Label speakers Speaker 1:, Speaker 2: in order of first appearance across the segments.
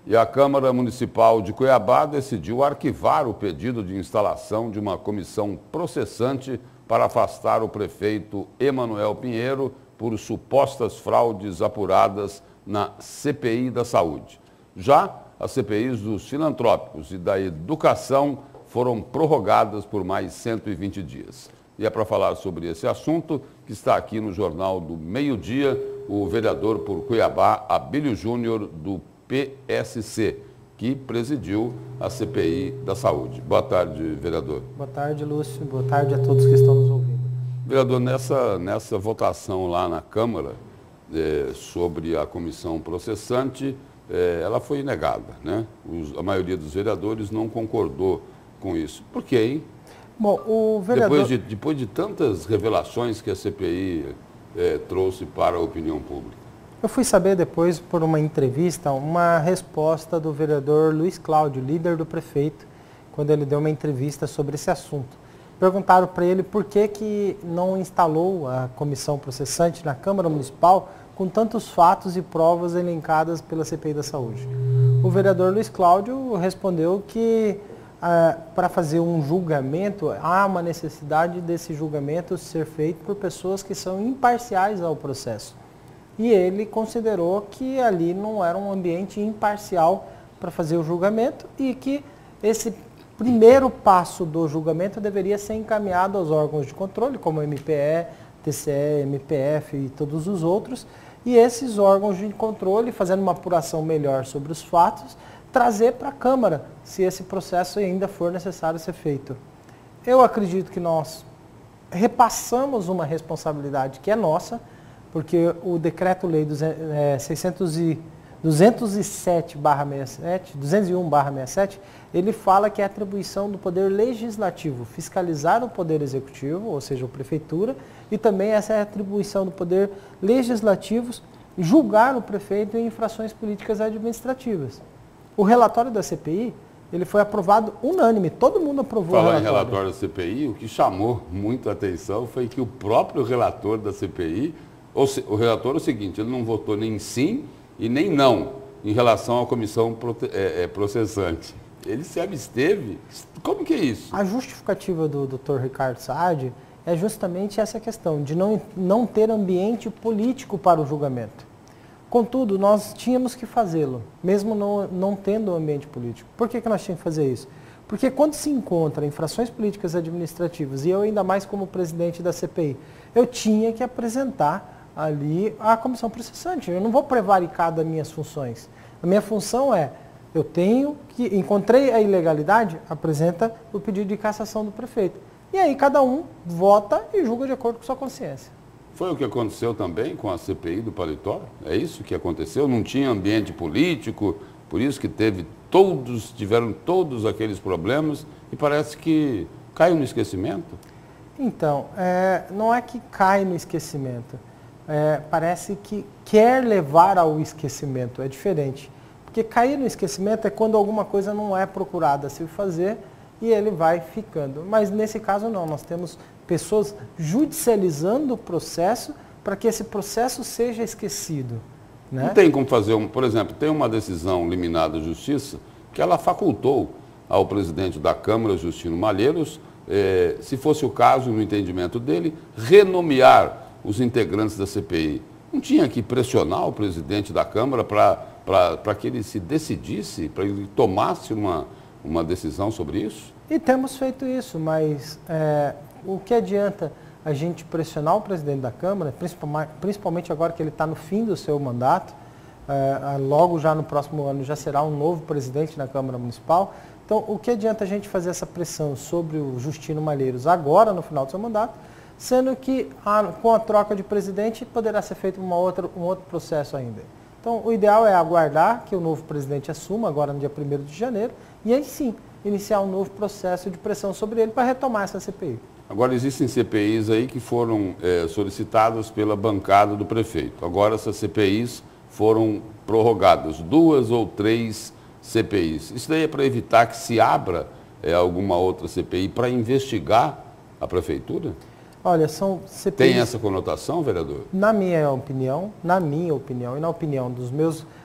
Speaker 1: E a Câmara Municipal de Cuiabá decidiu arquivar o pedido de instalação de uma comissão processante para afastar o prefeito Emanuel Pinheiro por supostas fraudes apuradas na CPI da Saúde. Já as CPIs dos filantrópicos e da educação foram prorrogadas por mais 120 dias. E é para falar sobre esse assunto que está aqui no Jornal do Meio-Dia o vereador por Cuiabá, Abílio Júnior, do PSC, que presidiu a CPI da Saúde. Boa tarde, vereador.
Speaker 2: Boa tarde, Lúcio. Boa tarde a todos que estão nos ouvindo.
Speaker 1: Vereador, nessa votação lá na Câmara sobre a comissão processante, ela foi negada, né? A maioria dos vereadores não concordou com isso. Por quê, hein?
Speaker 2: Bom, o vereador...
Speaker 1: Depois de tantas revelações que a CPI trouxe para a opinião pública.
Speaker 2: Eu fui saber depois, por uma entrevista, uma resposta do vereador Luiz Cláudio, líder do prefeito, quando ele deu uma entrevista sobre esse assunto. Perguntaram para ele por que não instalou a comissão processante na Câmara Municipal com tantos fatos e provas elencadas pela CPI da Saúde. O vereador Luiz Cláudio respondeu que para fazer um julgamento, há uma necessidade desse julgamento ser feito por pessoas que são imparciais ao processo. E ele considerou que ali não era um ambiente imparcial para fazer o julgamento e que esse primeiro passo do julgamento deveria ser encaminhado aos órgãos de controle, como o MPE, TCE, MPF e todos os outros, e esses órgãos de controle, fazendo uma apuração melhor sobre os fatos, trazer para a Câmara, se esse processo ainda for necessário ser feito. Eu acredito que nós repassamos uma responsabilidade que é nossa, porque o Decreto-Lei 201/67, ele fala que é atribuição do Poder Legislativo fiscalizar o Poder Executivo, ou seja, a Prefeitura, e também essa é a atribuição do Poder Legislativo julgar o prefeito em infrações políticas administrativas. O relatório da CPI, ele foi aprovado unânime, todo mundo aprovou o relatório.
Speaker 1: Falar em relatório da CPI, o que chamou muito a atenção foi que o próprio relator da CPI, o relator é o seguinte, ele não votou nem sim e nem não em relação à comissão processante. Ele se absteve. Como que é isso?
Speaker 2: A justificativa do Dr. Ricardo Saad é justamente essa questão, de não ter ambiente político para o julgamento. Contudo, nós tínhamos que fazê-lo, mesmo não tendo ambiente político. Por que nós tínhamos que fazer isso? Porque quando se encontra infrações políticas administrativas, e eu ainda mais como presidente da CPI, eu tinha que apresentar ali a comissão processante. Eu não vou prevaricar das minhas funções. A minha função eu tenho que, encontrei a ilegalidade, apresenta o pedido de cassação do prefeito. E aí cada um vota e julga de acordo com sua consciência.
Speaker 1: Foi o que aconteceu também com a CPI do Paletó? É isso que aconteceu? Não tinha ambiente político, por isso que tiveram todos aqueles problemas e parece que caiu no esquecimento?
Speaker 2: Então, não é que cai no esquecimento. Parece que quer levar ao esquecimento, é diferente. Porque cair no esquecimento é quando alguma coisa não é procurada se fazer e ele vai ficando. Mas nesse caso não, nós temos pessoas judicializando o processo para que esse processo seja esquecido. Né?
Speaker 1: Não tem como fazer, por exemplo, tem uma decisão liminar da Justiça que ela facultou ao presidente da Câmara, Justino Malheiros, se fosse o caso, no entendimento dele, renomear os integrantes da CPI. Não tinha que pressionar o presidente da Câmara para que ele se decidisse, para que ele tomasse uma decisão sobre isso?
Speaker 2: E temos feito isso, mas o que adianta a gente pressionar o presidente da Câmara, principalmente agora que ele está no fim do seu mandato, logo já no próximo ano já será um novo presidente na Câmara Municipal. Então, o que adianta a gente fazer essa pressão sobre o Justino Malheiros agora, no final do seu mandato, sendo que com a troca de presidente poderá ser feito um outro processo ainda. Então, o ideal é aguardar que o novo presidente assuma, agora no dia 1º de janeiro, e aí sim, iniciar um novo processo de pressão sobre ele para retomar essa CPI.
Speaker 1: Agora, existem CPIs aí que foram solicitadas pela bancada do prefeito. Agora, essas CPIs foram prorrogadas, 2 ou 3 CPIs. Isso daí é para evitar que se abra alguma outra CPI para investigar a prefeitura?
Speaker 2: Olha, são CPIs...
Speaker 1: Tem essa conotação, vereador?
Speaker 2: Na minha opinião e na opinião dos meus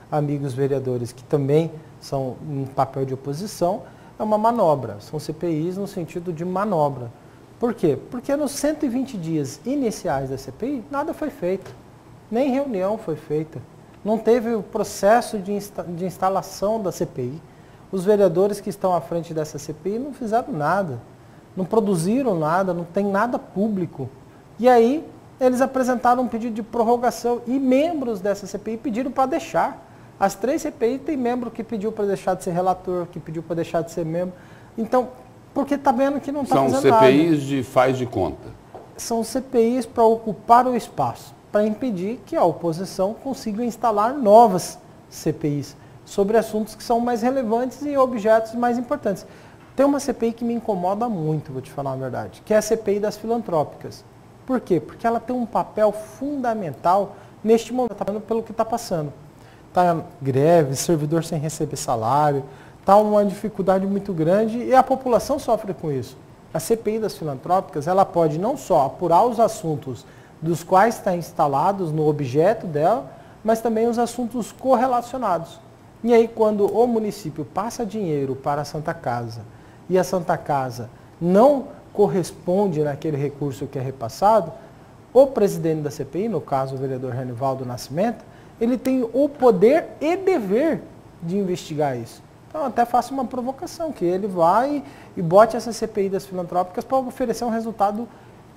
Speaker 2: amigos vereadores que também são em papel de oposição, é uma manobra. São CPIs no sentido de manobra. Por quê? Porque nos 120 dias iniciais da CPI, nada foi feito. Nem reunião foi feita. Não teve o processo de instalação da CPI. Os vereadores que estão à frente dessa CPI não fizeram nada. Não produziram nada, não tem nada público. E aí, eles apresentaram um pedido de prorrogação e membros dessa CPI pediram para deixar. As 3 CPI tem membro que pediu para deixar de ser relator, que pediu para deixar de ser membro. Então, porque está vendo que não está fazendo nada.
Speaker 1: São CPIs de faz de conta.
Speaker 2: São CPIs para ocupar o espaço, para impedir que a oposição consiga instalar novas CPIs sobre assuntos que são mais relevantes e objetos mais importantes. Tem uma CPI que me incomoda muito, vou te falar a verdade, que é a CPI das filantrópicas. Por quê? Porque ela tem um papel fundamental neste momento, pelo que está passando. Está greve, servidor sem receber salário, está uma dificuldade muito grande e a população sofre com isso. A CPI das filantrópicas, ela pode não só apurar os assuntos dos quais está instalados no objeto dela, mas também os assuntos correlacionados. E aí, quando o município passa dinheiro para a Santa Casa e a Santa Casa não corresponde naquele recurso que é repassado, o presidente da CPI, no caso o vereador Renivaldo Nascimento, ele tem o poder e dever de investigar isso. Então, até faço uma provocação, que ele vai e bote essa CPI das filantrópicas para oferecer um resultado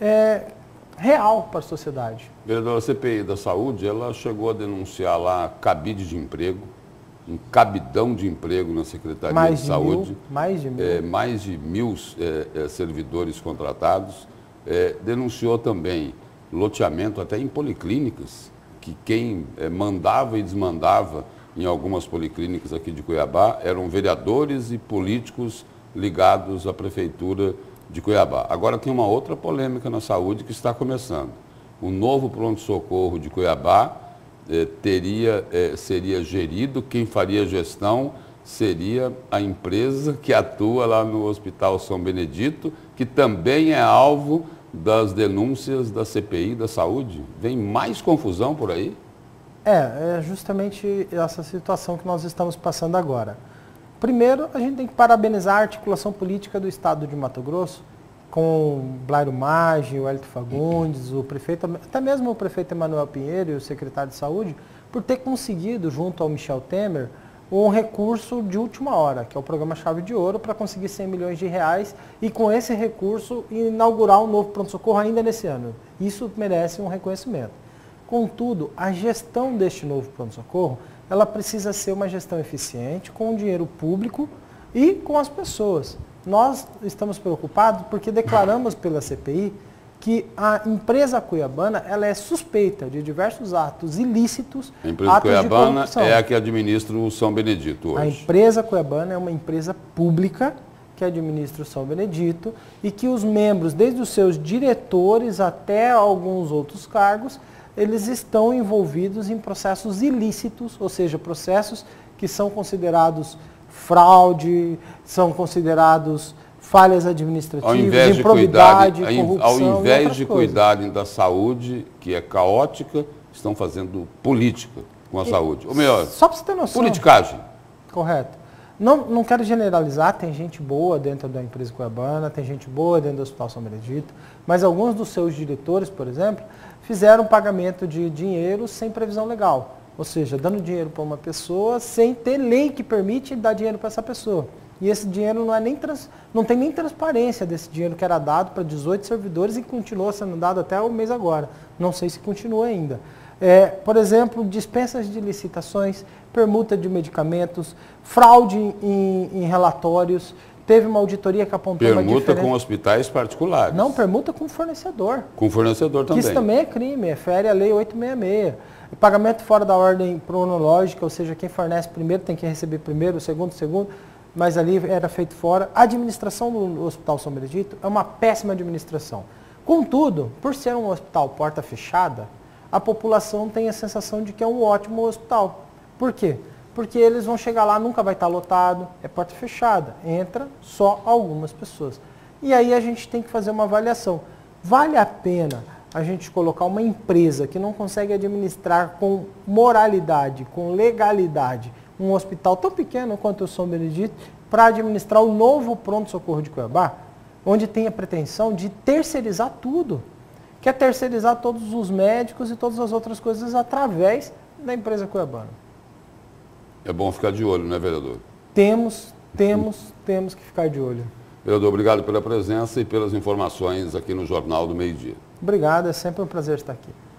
Speaker 2: real para a sociedade.
Speaker 1: Vereadora, a CPI da saúde, ela chegou a denunciar lá cabide de emprego, um cabidão de emprego na Secretaria de Saúde.
Speaker 2: Mais de mil
Speaker 1: servidores contratados. Denunciou também loteamento até em policlínicas, que quem mandava e desmandava em algumas policlínicas aqui de Cuiabá eram vereadores e políticos ligados à Prefeitura de Cuiabá. Agora tem uma outra polêmica na saúde que está começando. O novo pronto-socorro de Cuiabá seria gerido, quem faria a gestão seria a empresa que atua lá no Hospital São Benedito, que também é alvo das denúncias da CPI da saúde. Vem mais confusão por aí?
Speaker 2: É justamente essa situação que nós estamos passando agora. Primeiro, a gente tem que parabenizar a articulação política do Estado de Mato Grosso, com Blairo Maggi, o Hélito Fagundes, o prefeito, até mesmo o prefeito Emanuel Pinheiro e o secretário de Saúde, por ter conseguido, junto ao Michel Temer, um recurso de última hora, que é o programa Chave de Ouro, para conseguir 100 milhões de reais e com esse recurso inaugurar um novo pronto-socorro ainda nesse ano. Isso merece um reconhecimento. Contudo, a gestão deste novo pronto-socorro, ela precisa ser uma gestão eficiente, com o dinheiro público e com as pessoas. Nós estamos preocupados porque declaramos pela CPI que a empresa cuiabana ela é suspeita de diversos atos ilícitos.
Speaker 1: A empresa cuiabana é a que administra o São Benedito hoje.
Speaker 2: A empresa cuiabana é uma empresa pública que administra o São Benedito e que os membros, desde os seus diretores até alguns outros cargos, eles estão envolvidos em processos ilícitos, ou seja, processos que são considerados fraude, são considerados falhas administrativas, improbidade, corrupção.
Speaker 1: Ao invés de cuidarem da saúde, que é caótica, estão fazendo política com a saúde. Ou melhor,
Speaker 2: só para você ter noção.
Speaker 1: Politicagem.
Speaker 2: Correto. Não quero generalizar, tem gente boa dentro da empresa cuiabana, tem gente boa dentro do Hospital São Benedito, mas alguns dos seus diretores, por exemplo, fizeram pagamento de dinheiro sem previsão legal. Ou seja, dando dinheiro para uma pessoa sem ter lei que permite dar dinheiro para essa pessoa. E esse dinheiro não tem nem transparência desse dinheiro que era dado para 18 servidores e continua sendo dado até o mês agora. Não sei se continua ainda. Por exemplo, dispensas de licitações, permuta de medicamentos, fraude em relatórios. Teve uma auditoria que apontou uma diferença.
Speaker 1: Permuta com hospitais particulares.
Speaker 2: Não, permuta com fornecedor.
Speaker 1: Com fornecedor também.
Speaker 2: Isso também é crime, fere a lei 866. Pagamento fora da ordem cronológica, ou seja, quem fornece primeiro tem que receber primeiro, o segundo, mas ali era feito fora. A administração do Hospital São Benedito é uma péssima administração. Contudo, por ser um hospital porta fechada, a população tem a sensação de que é um ótimo hospital. Por quê? Porque eles vão chegar lá, nunca vai estar lotado, é porta fechada, entra só algumas pessoas. E aí a gente tem que fazer uma avaliação. Vale a pena a gente colocar uma empresa que não consegue administrar com moralidade, com legalidade, um hospital tão pequeno quanto o São Benedito, para administrar o novo pronto-socorro de Cuiabá, onde tem a pretensão de terceirizar tudo. Quer terceirizar todos os médicos e todas as outras coisas através da empresa cuiabana.
Speaker 1: É bom ficar de olho, né, vereador?
Speaker 2: Temos que ficar de olho.
Speaker 1: Vereador, obrigado pela presença e pelas informações aqui no Jornal do Meio-Dia.
Speaker 2: Obrigado, é sempre um prazer estar aqui.